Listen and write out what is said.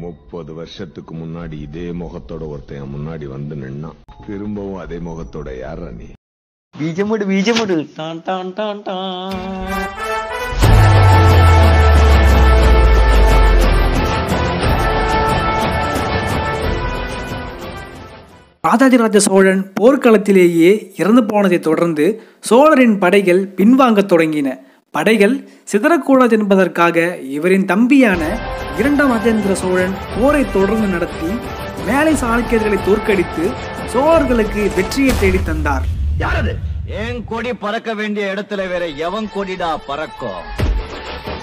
30 வருஷத்துக்கு முன்னாடி இதே முகத்தோட ஒருத்தன் முன்னாடி வந்து நின்னா, திரும்பவும் அதே முகத்தோட யாரா நீ? பீஜமுடு டான் டான் டான் டான். ராஜாதிராஜ சோழன் போர்க்களத்திலேயே இறந்து போனதை தொடர்ந்து சோழரின் படைகள் பின்வாங்கத் தொடங்கின. படைகள் சிதறக்கூடாது என்பதற்காக இவரின் தம்பியான 2ஆம் ராஜேந்திர சோழன் போரை தொடர்ந்து நடத்தி மேலை சாளுக்கியர்களை தோற்கடித்து சோழர்களுக்கு வெற்றியை தேடி தந்தார். யாரது? என் கொடி பறக்க வேண்டிய இடத்துல வேற எவன் கொடிடா பறக்கும்?